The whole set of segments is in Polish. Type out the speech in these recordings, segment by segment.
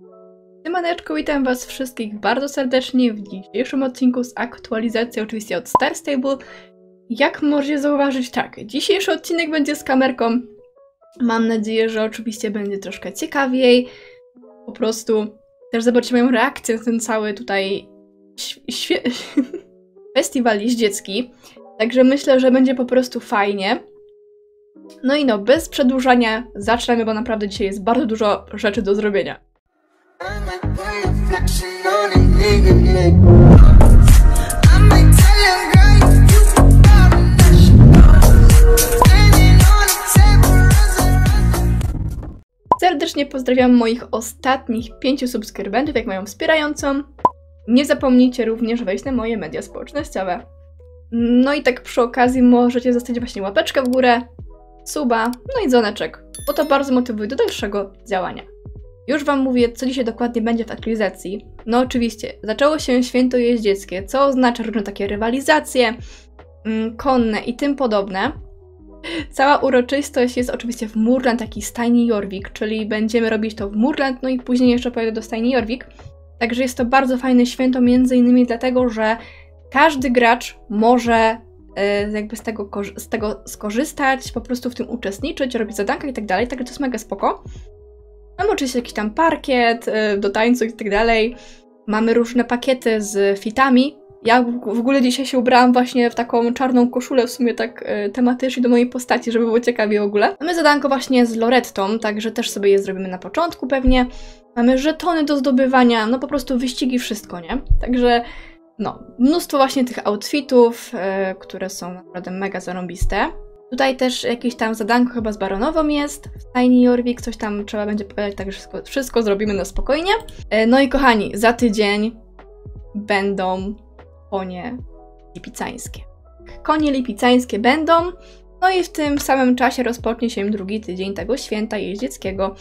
Siemaneczko, witam was wszystkich bardzo serdecznie w dzisiejszym odcinku z aktualizacji oczywiście od Star Stable. Jak możecie zauważyć, tak, dzisiejszy odcinek będzie z kamerką. Mam nadzieję, że oczywiście będzie troszkę ciekawiej. Po prostu też zobaczcie moją reakcję na ten cały tutaj festiwal jeździecki. Także myślę, że będzie po prostu fajnie. No i no, bez przedłużania zaczynamy, bo naprawdę dzisiaj jest bardzo dużo rzeczy do zrobienia. Serdecznie pozdrawiam moich ostatnich 5 subskrybentów, jak mają wspierającą. Nie zapomnijcie również wejść na moje media społecznościowe. No i tak przy okazji możecie zostawić właśnie łapeczkę w górę, suba, no i dzwoneczek, bo to bardzo motywuje do dalszego działania. Już wam mówię, co dzisiaj dokładnie będzie w aktualizacji. No oczywiście, zaczęło się święto jeździeckie, co oznacza różne takie rywalizacje, konne i tym podobne. Cała uroczystość jest oczywiście w Moorland, taki stajni Jorvik, czyli będziemy robić to w Moorland, no i później jeszcze pojadę do stajni Jorvik. Także jest to bardzo fajne święto, między innymi dlatego, że każdy gracz może jakby z tego skorzystać, po prostu w tym uczestniczyć, robić zadanka i tak dalej, także to jest mega spoko. Mamy oczywiście jakiś tam parkiet do tańcu i tak dalej. Mamy różne pakiety z fitami. Ja w ogóle dzisiaj się ubrałam właśnie w taką czarną koszulę, w sumie tak tematycznie do mojej postaci, żeby było ciekawie w ogóle. Mamy zadanko właśnie z Lorettą, także też sobie je zrobimy na początku pewnie. Mamy żetony do zdobywania, no po prostu wyścigi, wszystko, nie? Także no, mnóstwo właśnie tych outfitów, które są naprawdę mega zarąbiste. Tutaj też jakieś tam zadanko chyba z Baronową jest, w stajni Jorvik, coś tam trzeba będzie powiedzieć, także wszystko zrobimy na spokojnie. No i kochani, za tydzień będą konie lipicańskie. Konie lipicańskie będą, no i w tym samym czasie rozpocznie się drugi tydzień tego święta jeździeckiego.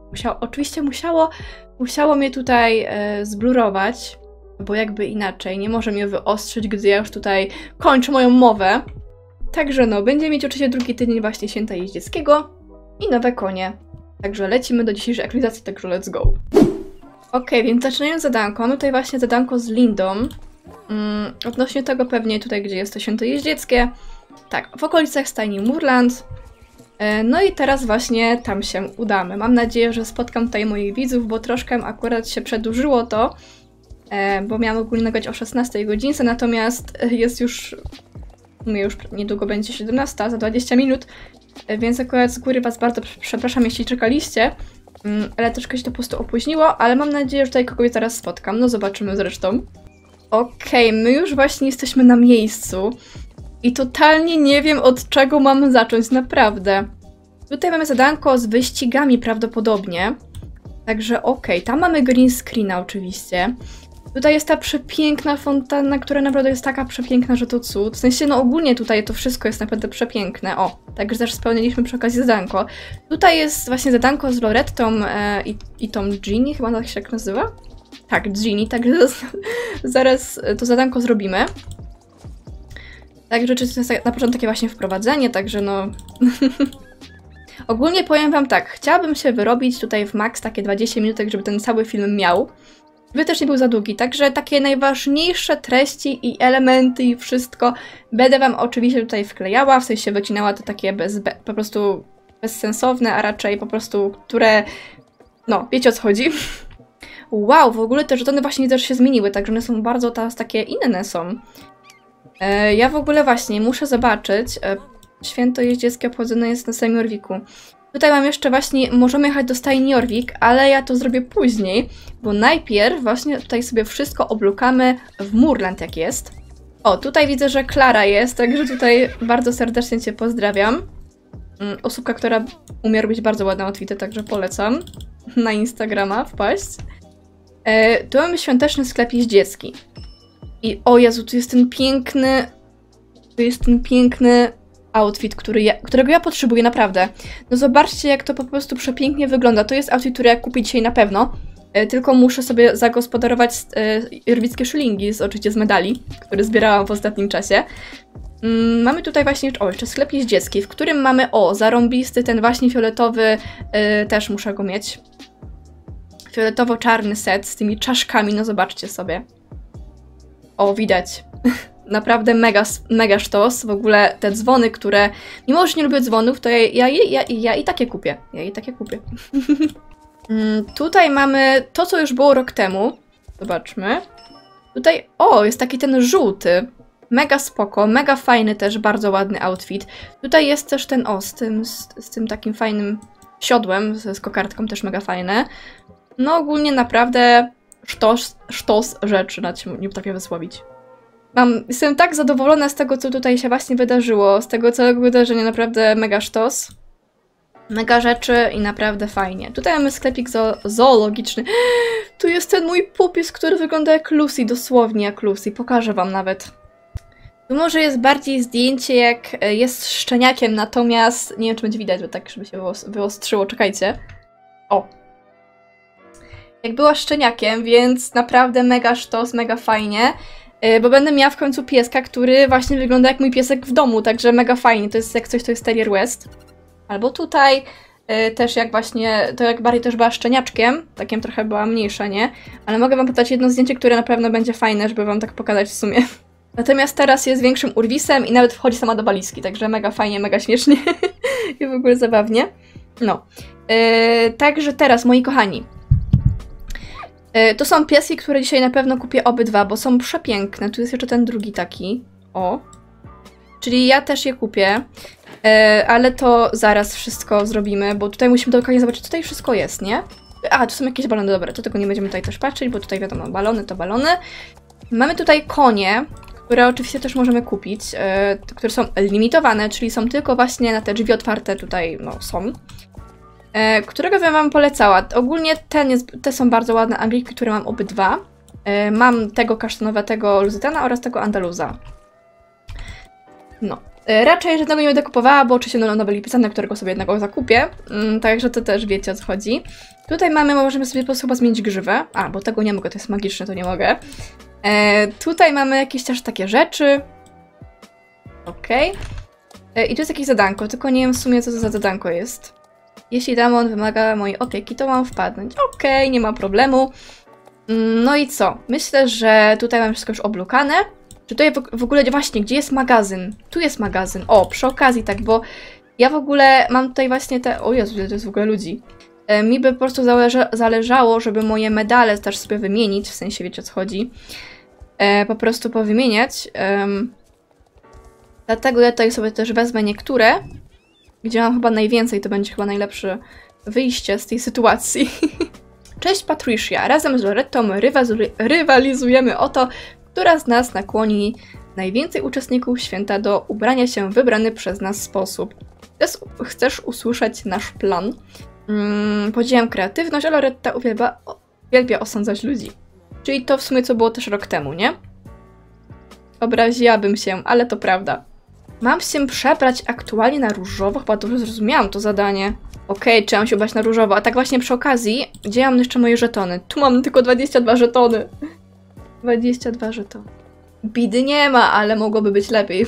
Musiało mnie tutaj zblurować, bo jakby inaczej, nie może mnie wyostrzyć, gdy ja już tutaj kończę moją mowę. Także no, będziemy mieć oczywiście drugi tydzień właśnie święta jeździeckiego i nowe konie. Także lecimy do dzisiejszej aktualizacji, także let's go. Okej, więc zaczynając zadanko, mamy tutaj właśnie zadanko z Lindą. Odnośnie tego pewnie tutaj, gdzie jest to święto jeździeckie. Tak, w okolicach stajni Moorland. No i teraz właśnie tam się udamy. Mam nadzieję, że spotkam tutaj moich widzów, bo troszkę akurat się przedłużyło to, bo miałam ogólnie nagrać o 16 godzince, natomiast jest już niedługo będzie 17, za 20 minut, więc akurat z góry was bardzo przepraszam, jeśli czekaliście, ale troszkę się to po prostu opóźniło, ale mam nadzieję, że tutaj kogoś zaraz spotkam, no zobaczymy zresztą. Okej, my już właśnie jesteśmy na miejscu i totalnie nie wiem, od czego mam zacząć, naprawdę. Tutaj mamy zadanko z wyścigami prawdopodobnie, także okej, tam mamy green screena oczywiście. Tutaj jest ta przepiękna fontanna, która naprawdę jest taka przepiękna, że to cud. W sensie, no ogólnie tutaj to wszystko jest naprawdę przepiękne. O, także też spełniliśmy przy okazji zadanko. Tutaj jest właśnie zadanko z Lorettą i tą Ginny, chyba ona się tak nazywa? Tak, Ginny, także zaraz to zadanko zrobimy. Także to jest na początku takie właśnie wprowadzenie, także no... Ogólnie powiem wam tak, chciałabym się wyrobić tutaj w max takie 20 minut, żeby ten cały film miał. Żeby też nie był za długi, także takie najważniejsze treści i elementy i wszystko będę wam oczywiście tutaj wklejała, w sensie wycinała to takie po prostu bezsensowne, a raczej po prostu, które, no, wiecie o co chodzi. Wow, w ogóle te żetony właśnie też się zmieniły, także one są bardzo teraz takie inne są. Ja w ogóle właśnie muszę zobaczyć, święto jeździeckie obchodzone jest na samym Jorviku. Tutaj mam jeszcze właśnie, możemy jechać do stajni Jorvik, ale ja to zrobię później, bo najpierw właśnie tutaj sobie wszystko oblukamy w Moorland, jak jest. O, tutaj widzę, że Klara jest, także tutaj bardzo serdecznie cię pozdrawiam. Osóbka, która umie robić bardzo ładne outfity, także polecam na Instagrama wpaść. Tu mamy świąteczny sklep jeździecki. I o Jezu, tu jest ten piękny outfit, którego ja potrzebuję, naprawdę. No zobaczcie, jak to po prostu przepięknie wygląda. To jest outfit, który ja kupię dzisiaj na pewno. Tylko muszę sobie zagospodarować jorwickie szylingi, oczywiście z medali, które zbierałam w ostatnim czasie. Mamy tutaj właśnie, jeszcze sklep jeździecki, w którym mamy, zarąbisty, ten właśnie fioletowy, też muszę go mieć. fioletowo-czarny set z tymi czaszkami, no zobaczcie sobie. O, widać. Naprawdę mega sztos. W ogóle te dzwony, które... Mimo, że nie lubię dzwonów, to ja i takie kupię. Ja i takie kupię. Tutaj mamy to, co już było rok temu. Zobaczmy. Tutaj, o, jest taki ten żółty. Mega spoko, mega fajny też, bardzo ładny outfit. Tutaj jest też ten, o, z tym takim fajnym siodłem, z kokardką, też mega fajne. No ogólnie naprawdę sztos rzeczy, nawet się nie potrafię wysłowić. Jestem tak zadowolona z tego, co tutaj się właśnie wydarzyło, z tego całego wydarzenia, naprawdę mega sztos. Mega rzeczy i naprawdę fajnie. Tutaj mamy sklepik zoologiczny. Tu jest ten mój pupis, który wygląda jak Lucy, dosłownie jak Lucy. Pokażę wam nawet. Tu może jest bardziej zdjęcie, jak jest szczeniakiem, natomiast nie wiem, czy będzie widać, bo tak, żeby się wyostrzyło. Czekajcie. O. Jak była szczeniakiem, więc naprawdę mega sztos, mega fajnie. Bo będę miała w końcu pieska, który właśnie wygląda jak mój piesek w domu, także mega fajnie. To jest jak coś, to jest Terrier West. Albo tutaj też jak właśnie, to jak bardziej też była szczeniaczkiem, takim trochę była mniejsza, nie? Ale mogę wam podać jedno zdjęcie, które na pewno będzie fajne, żeby wam tak pokazać w sumie. Natomiast teraz jest większym urwisem i nawet wchodzi sama do walizki, także mega fajnie, mega śmiesznie i w ogóle zabawnie. No. Także teraz, moi kochani. To są pieski, które dzisiaj na pewno kupię obydwa, bo są przepiękne. Tu jest jeszcze ten drugi taki. O. Czyli ja też je kupię. Ale to zaraz wszystko zrobimy, bo tutaj musimy dokładnie zobaczyć, co tutaj wszystko jest, nie? A, tu są jakieś balony, dobra, to tego nie będziemy tutaj też patrzeć, bo tutaj wiadomo, balony to balony. Mamy tutaj konie, które oczywiście też możemy kupić, które są limitowane, czyli są tylko właśnie na te drzwi otwarte tutaj, no, są. Którego bym wam polecała. Ogólnie te są bardzo ładne Angliki, które mam obydwa. Mam tego kasztanowego Luzytana oraz tego Andaluza. No. Raczej żadnego nie będę kupowała, bo oczywiście no byli pisane, którego sobie jednego zakupię. Także to też wiecie, o co chodzi. Tutaj możemy sobie po prostu chyba zmienić grzywę. A, bo tego nie mogę, to jest magiczne, to nie mogę. Tutaj mamy jakieś też takie rzeczy. Okej. I tu jest jakieś zadanko, tylko nie wiem w sumie, co to za zadanko jest. Jeśli demon wymaga mojej opieki, to mam wpadnąć. Okej, nie ma problemu. No i co? Myślę, że tutaj mam wszystko już oblukane. Czy tutaj w ogóle właśnie, gdzie jest magazyn? Tu jest magazyn. O, przy okazji tak, bo ja w ogóle mam tutaj właśnie te... O Jezu, to jest w ogóle ludzi. Mi by po prostu zależało, żeby moje medale też sobie wymienić, w sensie wiecie o co chodzi. Po prostu powymieniać. Dlatego ja tutaj sobie też wezmę niektóre, gdzie mam chyba najwięcej, to będzie chyba najlepsze wyjście z tej sytuacji. Cześć Patricia, razem z Lorettą rywalizujemy o to, która z nas nakłoni najwięcej uczestników święta do ubrania się w wybrany przez nas sposób. Chcesz usłyszeć nasz plan? Podziwiam kreatywność, a Loretta uwielbia osądzać ludzi. Czyli to w sumie co było też rok temu, nie? Obraziłabym się, ale to prawda. Mam się przebrać aktualnie na różowo? Chyba dobrze zrozumiałam to zadanie. Okej, trzeba się ubrać na różowo. A tak właśnie przy okazji, gdzie mam jeszcze moje żetony? Tu mam tylko 22 żetony. 22 żetony. Bidy nie ma, ale mogłoby być lepiej.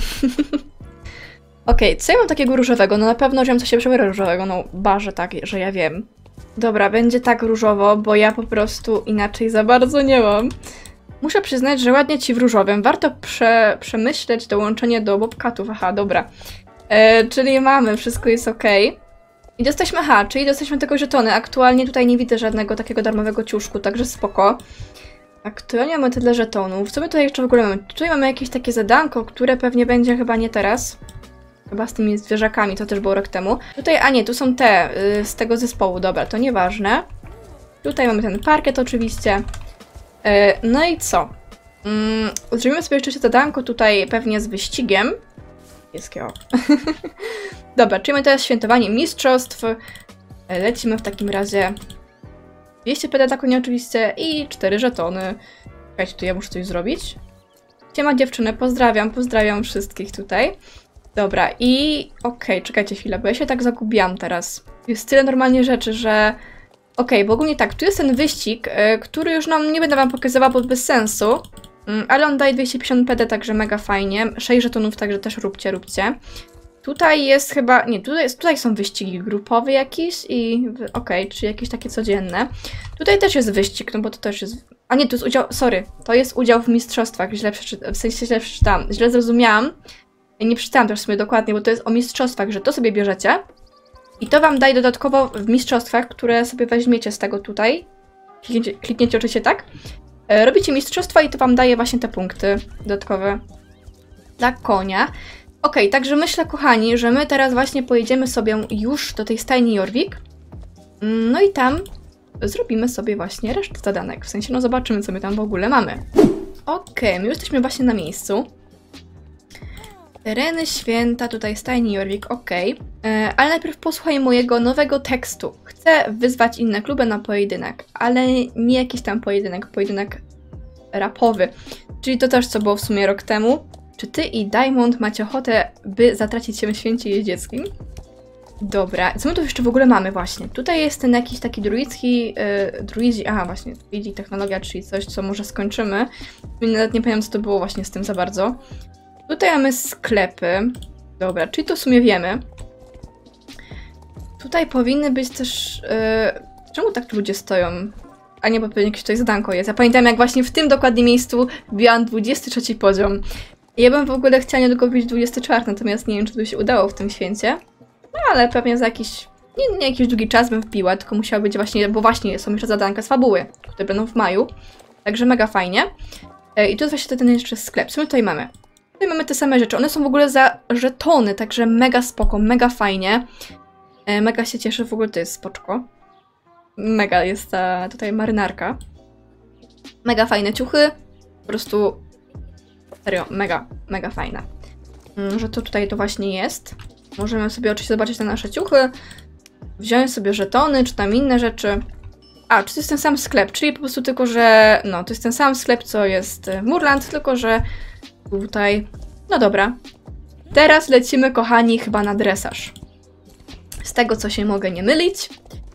Okej, co ja mam takiego różowego? No na pewno, że mam coś się przebiorę różowego. No barze tak, że ja wiem. Dobra, będzie tak różowo, bo ja po prostu inaczej za bardzo nie mam. Muszę przyznać, że ładnie ci w różowym. Warto przemyśleć dołączenie do bobcatów. Aha, dobra. Czyli mamy, wszystko jest ok. I dostaliśmy, czyli dostaliśmy tego żetony. Aktualnie tutaj nie widzę żadnego takiego darmowego ciuszku, także spoko. Aktualnie mamy tyle żetonów. Co my tutaj jeszcze w ogóle mamy? Tutaj mamy jakieś takie zadanko, które pewnie będzie chyba nie teraz. Chyba z tymi zwierzakami, to też było rok temu. Tutaj, a nie, tu są te z tego zespołu, dobra, to nieważne. Tutaj mamy ten parkiet oczywiście. No i co? Zrobimy sobie jeszcze zadanko tutaj pewnie z wyścigiem. Pieskiego. Dobra, czyli mamy teraz świętowanie mistrzostw. Lecimy w takim razie. 200 PD na konie oczywiście i 4 żetony. Czekajcie, tu ja muszę coś zrobić. Siema dziewczyny, pozdrawiam wszystkich tutaj. Dobra, i okej, czekajcie chwilę, bo ja się tak zagubiłam teraz. Jest tyle normalnie rzeczy, że... Okej, bo ogólnie tak, tu jest ten wyścig, który już nie będę wam pokazywała, bo bez sensu. Ale on daje 250 PD, także mega fajnie. 6 żetonów, także też róbcie. Tutaj jest chyba, nie, tutaj są wyścigi grupowe jakieś i, okej, czyli jakieś takie codzienne. Tutaj też jest wyścig, no bo to też jest, a nie, to jest udział, sorry, to jest udział w mistrzostwach, w sensie źle przeczytałam, źle zrozumiałam. Nie przeczytałam też sobie dokładnie, bo to jest o mistrzostwach, że to sobie bierzecie i to wam daje dodatkowo w mistrzostwach, które sobie weźmiecie z tego tutaj. Klikniecie oczywiście tak. Robicie mistrzostwa i to wam daje właśnie te punkty dodatkowe dla konia. Okej, także myślę, kochani, że my teraz właśnie pojedziemy sobie już do tej stajni Jorvik. No i tam zrobimy sobie właśnie resztę zadanek. W sensie, no zobaczymy, co my tam w ogóle mamy. Okej, my już jesteśmy właśnie na miejscu. Tereny święta, tutaj stajni Jorvik, okej. Ale najpierw posłuchaj mojego nowego tekstu. Chcę wyzwać inne kluby na pojedynek, ale nie jakiś tam pojedynek rapowy. Czyli to też, co było w sumie rok temu. Czy ty i Diamond macie ochotę, by zatracić się w święcie jeździeckim? Dobra, co my tu jeszcze w ogóle mamy właśnie? Tutaj jest ten jakiś taki druidzi, właśnie, druidzi technologia, czyli coś, co może skończymy. Nawet nie pamiętam, co to było właśnie z tym za bardzo. Tutaj mamy sklepy. Dobra, czyli to w sumie wiemy. Tutaj powinny być też... czemu tak ludzie stoją? A nie, bo pewnie jakieś tutaj zadanko jest. Ja pamiętam, jak właśnie w tym dokładnie miejscu wbiłam 23 poziom. Ja bym w ogóle chciała niedługo wbić 24, natomiast nie wiem, czy to by się udało w tym święcie. No ale pewnie za jakiś... Nie jakiś długi czas bym wbiła, tylko musiało być właśnie... Bo właśnie są jeszcze zadanka z fabuły, które będą w maju. Także mega fajnie. I tu jest właśnie ten jeszcze sklep. Co my tutaj mamy? Tutaj mamy te same rzeczy. One są w ogóle za żetony, także mega spoko, mega fajnie. Mega się cieszę, w ogóle to jest spoczko. Mega jest ta tutaj marynarka. Mega fajne ciuchy. Po prostu serio, mega fajne. Że to tutaj to właśnie jest. Możemy sobie oczywiście zobaczyć te nasze ciuchy. Wziąć sobie żetony, czy tam inne rzeczy. A, czy to jest ten sam sklep, czyli po prostu tylko, że... No, to jest ten sam sklep, co jest w Moorland, tylko że tutaj... No dobra. Teraz lecimy, kochani, chyba na dresaż. Z tego, co się mogę nie mylić.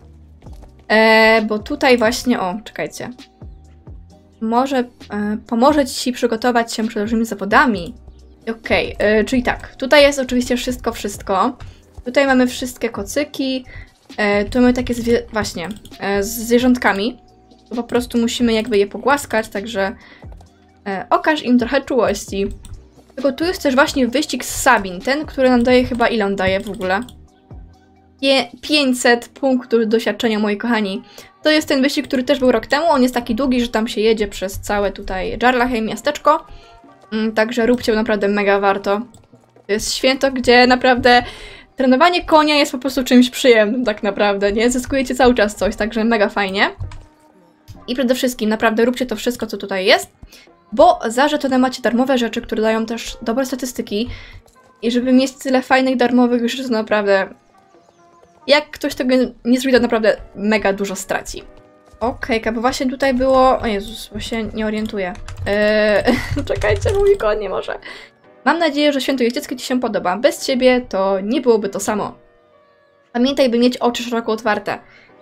Bo tutaj właśnie... O, czekajcie. Może pomoże ci przygotować się przed różnymi zawodami. Okej, czyli tak. Tutaj jest oczywiście wszystko. Tutaj mamy wszystkie kocyki. Tu mamy takie właśnie z zwierzątkami. To po prostu musimy jakby je pogłaskać, także okaż im trochę czułości. Tylko tu jest też właśnie wyścig z Sabin, ten, który nam daje chyba, ile on daje w ogóle? 500 punktów doświadczenia, moi kochani. To jest ten wyścig, który też był rok temu. On jest taki długi, że tam się jedzie przez całe tutaj Jarlaheim miasteczko. Także róbcie, naprawdę mega warto. To jest święto, gdzie naprawdę trenowanie konia jest po prostu czymś przyjemnym, tak naprawdę, nie? Zyskujecie cały czas coś, także mega fajnie. I przede wszystkim, naprawdę róbcie to wszystko, co tutaj jest, bo za żetony macie darmowe rzeczy, które dają też dobre statystyki. I żeby mieć tyle fajnych, darmowych rzeczy, to naprawdę... Jak ktoś tego nie zrobi, to naprawdę mega dużo straci. Okej, bo właśnie tutaj było... O Jezus, bo się nie orientuję. Czekajcie, mój koń nie może. Mam nadzieję, że święto jeździeckie ci się podoba. Bez ciebie to nie byłoby to samo. Pamiętaj, by mieć oczy szeroko otwarte.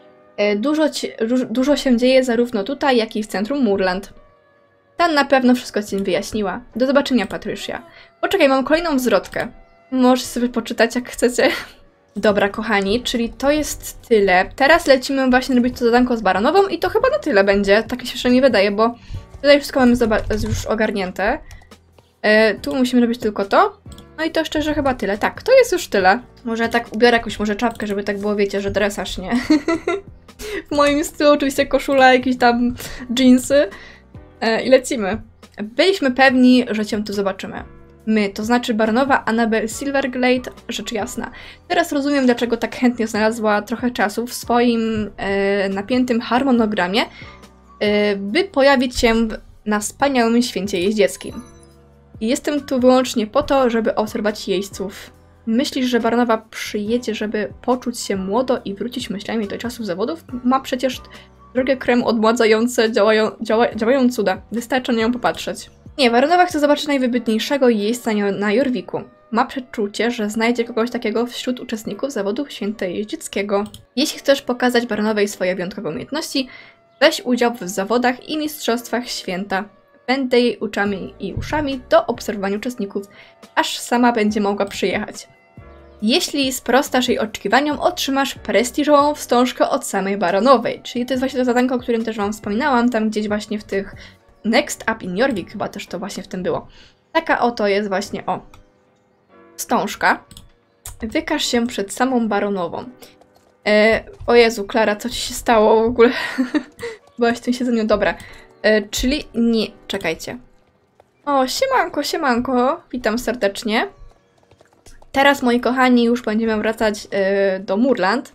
Dużo się dzieje zarówno tutaj, jak i w centrum Moorland. Tam na pewno wszystko ci wyjaśniła. Do zobaczenia, Patricia. Poczekaj, mam kolejną zwrotkę. Możesz sobie poczytać, jak chcecie. Dobra, kochani, czyli to jest tyle. Teraz lecimy właśnie robić to zadanko z Baronową i to chyba na tyle będzie. Tak się przynajmniej wydaje, bo tutaj wszystko mamy już ogarnięte. Tu musimy robić tylko to. No i to szczerze chyba tyle. Tak, to jest już tyle. Może tak ubiorę jakąś może czapkę, żeby tak było, wiecie, że dresaż, nie? W moim stylu oczywiście koszula, jakieś tam dżinsy. I lecimy. Byliśmy pewni, że cię tu zobaczymy. My, to znaczy Baronowa Annabel Silverglade, rzecz jasna. Teraz rozumiem, dlaczego tak chętnie znalazła trochę czasu w swoim napiętym harmonogramie, by pojawić się na wspaniałym święcie jeździeckim. I jestem tu wyłącznie po to, żeby obserwować jeźdźców. Myślisz, że Baronowa przyjedzie, żeby poczuć się młodo i wrócić myślami do czasów zawodów? Ma przecież drogie krem odmładzające, działają cuda. Wystarczy na nią popatrzeć. Nie, Baronowa chce zobaczyć najwybitniejszego jeźdźca na Jorviku. Ma przeczucie, że znajdzie kogoś takiego wśród uczestników zawodu święta jeździeckiego. Jeśli chcesz pokazać Baronowej swoje wyjątkowe umiejętności, weź udział w zawodach i mistrzostwach święta. Będę jej oczami i uszami do obserwowania uczestników, aż sama będzie mogła przyjechać. Jeśli sprostasz jej oczekiwaniom, otrzymasz prestiżową wstążkę od samej Baronowej. Czyli to jest właśnie to zadanko, o którym też wam wspominałam, tam gdzieś właśnie w tych Next Up in Jorvik, chyba też to właśnie w tym było. Taka oto jest właśnie, wstążka. Wykaż się przed samą Baronową. O Jezu, Klara, co ci się stało w ogóle? Byłaś w tym siedzeniu, dobra. Czyli nie, czekajcie. O, siemanko, siemanko, witam serdecznie. Teraz, moi kochani, już będziemy wracać do Moorland.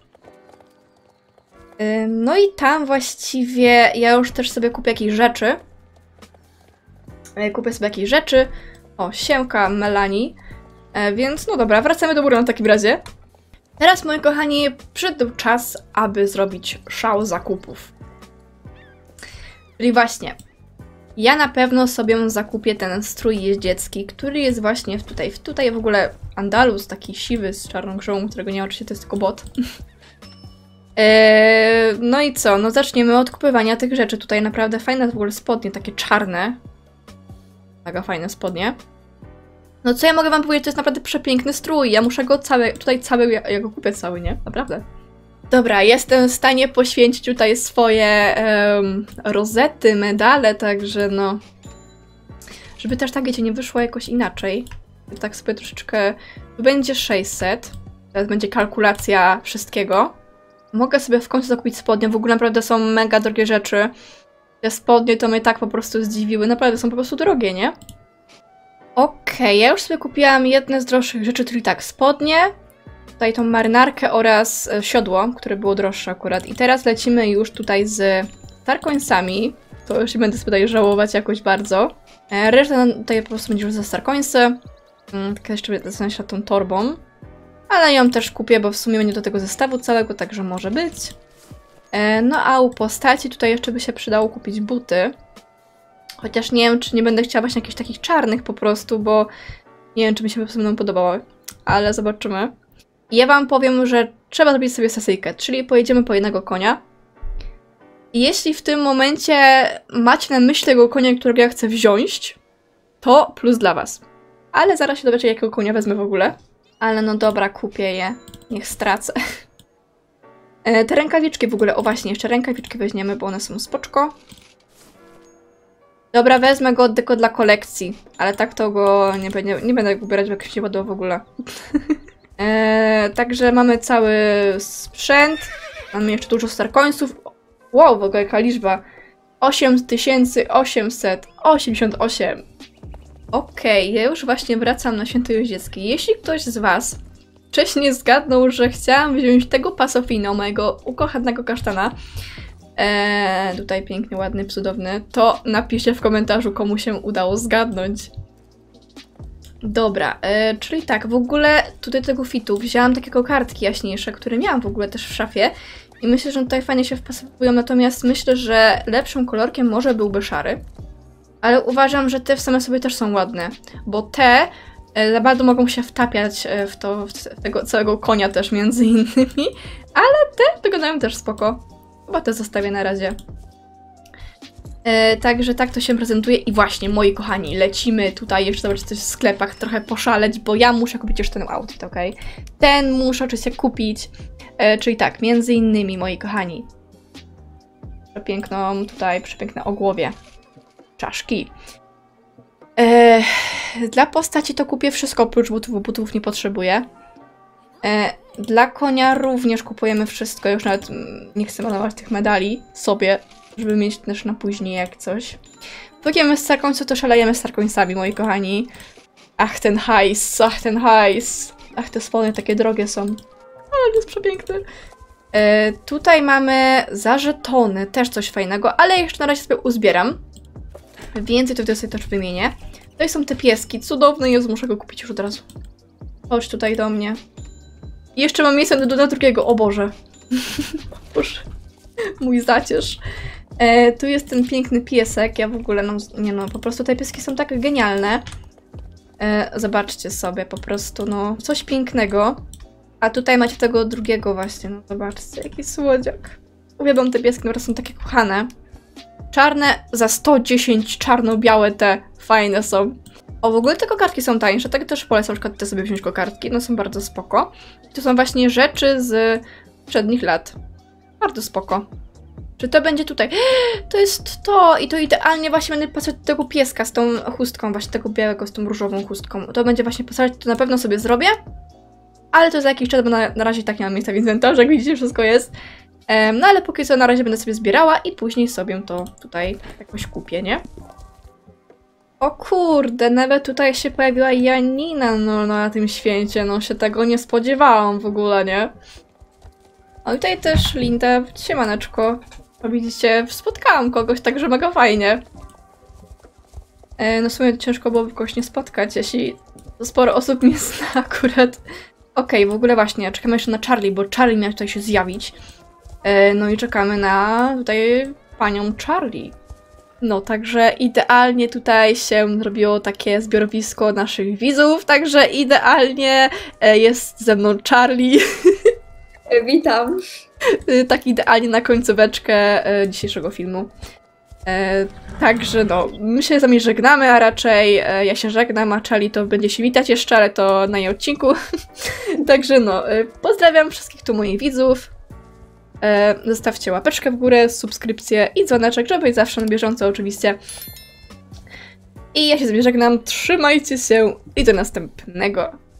No i tam właściwie ja już też sobie kupię jakieś rzeczy. O, siemka, Melanie. Więc no dobra, wracamy do Moorland w takim razie. Teraz, moi kochani, przyszedł czas, aby zrobić szał zakupów. Czyli właśnie, ja na pewno sobie zakupię ten strój jeździecki, który jest właśnie tutaj w ogóle Andalus, taki siwy z czarną grzołą, którego nie wiem, oczywiście to jest tylko bot. No i co? No zaczniemy od kupywania tych rzeczy. Tutaj naprawdę fajne w ogóle spodnie, takie czarne. Mega fajne spodnie. No co ja mogę wam powiedzieć, to jest naprawdę przepiękny strój. Ja muszę go ja go kupię cały, nie? Naprawdę. Dobra, jestem w stanie poświęcić tutaj swoje rozety, medale, także no... Żeby też tak, wiecie, nie wyszło jakoś inaczej. Tak sobie troszeczkę... Będzie 600. Teraz będzie kalkulacja wszystkiego. Mogę sobie w końcu zakupić spodnie. W ogóle naprawdę są mega drogie rzeczy. Te spodnie to mnie tak po prostu zdziwiły. Naprawdę są po prostu drogie, nie? Okej, ja już sobie kupiłam jedne z droższych rzeczy, czyli tak, spodnie. Tutaj tą marynarkę oraz siodło, które było droższe akurat. I teraz lecimy już tutaj z Starcoinsami. To już nie będę sobie tutaj żałować jakoś bardzo. Reszta tutaj po prostu będzie już za Starcoinsy. Tak jeszcze zastanawiam się nad tą torbą. Ale ją też kupię, bo w sumie będzie do tego zestawu całego, także może być. No a u postaci tutaj jeszcze by się przydało kupić buty. Chociaż nie wiem, czy nie będę chciała właśnie jakichś takich czarnych po prostu, bo nie wiem, czy mi się po prostu będą podobały. Ale zobaczymy. Ja wam powiem, że trzeba zrobić sobie sesyjkę, czyli pojedziemy po jednego konia. I jeśli w tym momencie macie na myśli tego konia, którego ja chcę wziąć, to plus dla was. Ale zaraz się dowiecie, jakiego konia wezmę w ogóle. Ale no dobra, kupię je. Niech stracę. Te rękawiczki w ogóle, o właśnie, jeszcze rękawiczki weźmiemy, bo one są spoczko. Dobra, wezmę go tylko dla kolekcji, ale tak to go nie będę go ubierać, bo jakoś nie ładło w ogóle. Także mamy cały sprzęt, mamy jeszcze dużo Starcoinsów. Wow, w ogóle jaka liczba. 8888. Okej, ja już właśnie wracam na Święto Jeździeckie. Jeśli ktoś z was wcześniej zgadnął, że chciałam wziąć tego Pasofino, mojego ukochanego kasztana, tutaj piękny, ładny, cudowny, to napiszcie w komentarzu, komu się udało zgadnąć. Dobra, czyli tak, w ogóle tutaj do tego fitu wzięłam takiego kartki jaśniejsze, które miałam w ogóle też w szafie i myślę, że tutaj fajnie się wpasują, natomiast myślę, że lepszym kolorkiem może byłby szary. Ale uważam, że te w same sobie też są ładne, bo te za bardzo mogą się wtapiać w tego całego konia też między innymi, ale te wyglądają też spoko. Chyba te zostawię na razie. Także tak to się prezentuje i właśnie, moi kochani, lecimy tutaj jeszcze zobaczyć coś w sklepach, trochę poszaleć, bo ja muszę kupić już ten outfit, ok? Ten muszę oczywiście kupić, czyli tak, między innymi, moi kochani, przepiękne ogłowie, czaszki. Dla postaci to kupię wszystko oprócz butów, bo butów nie potrzebuję. Dla konia również kupujemy wszystko, już nawet nie chcę malować tych medali sobie, żeby mieć też na później jak coś. Póki mamy Starcoinsy, to szalejemy Starcoinsami, moi kochani. Ach, ten hajs, ach, ten hajs. Ach, te spodnie takie drogie są. Ale jest przepiękny. Tutaj mamy za żetony, też coś fajnego, ale jeszcze na razie sobie uzbieram. Więcej to sobie też wymienię. Tutaj są te pieski, cudowne, Jezu, muszę go kupić już od razu. Chodź tutaj do mnie. I jeszcze mam miejsce do drugiego, o Boże. Boże. Mój zacierz. Tu jest ten piękny piesek, ja w ogóle, po prostu te pieski są tak genialne. Zobaczcie sobie, po prostu, no, coś pięknego. A tutaj macie tego drugiego właśnie, no zobaczcie, jaki słodziak. Uwielbiam te pieski, które są takie kochane. Czarne za 110, czarno-białe te, fajne są. O, w ogóle te kokardki są tańsze, tak też polecam na przykład te sobie wziąć kokardki, no są bardzo spoko. To są właśnie rzeczy z poprzednich lat. Bardzo spoko. Czy to będzie tutaj? To jest to! I to idealnie właśnie będę pasować do tego pieska z tą chustką, właśnie tego białego z tą różową chustką. To będzie właśnie pasować, to na pewno sobie zrobię. Ale to za jakiś czas, bo na razie tak nie mam miejsca w inwentarzu, jak widzicie, wszystko jest. No ale póki co na razie będę sobie zbierała i później sobie to tutaj jakoś kupię, nie? O kurde, nawet tutaj się pojawiła Janina na tym święcie, no się tego nie spodziewałam w ogóle, nie? O, tutaj też Linda, siemaneczko. O, widzicie, spotkałam kogoś, także mega fajnie. No w sumie ciężko byłoby kogoś nie spotkać, jeśli sporo osób mnie zna akurat. Okej, w ogóle właśnie, czekamy jeszcze na Charlie, bo Charlie miał tutaj się zjawić. No i czekamy na tutaj panią Charlie. No, także idealnie tutaj się zrobiło takie zbiorowisko naszych widzów, także idealnie jest ze mną Charlie. Witam. Tak idealnie na końcóweczkę dzisiejszego filmu. Także no, my się z wami żegnamy, a raczej ja się żegnam, a Charlie to będzie się witać jeszcze, ale to na jej odcinku. Także no, pozdrawiam wszystkich tu moich widzów. Zostawcie łapeczkę w górę, subskrypcję i dzwoneczek, żeby być zawsze na bieżąco oczywiście. I ja się z wami żegnam, trzymajcie się i do następnego.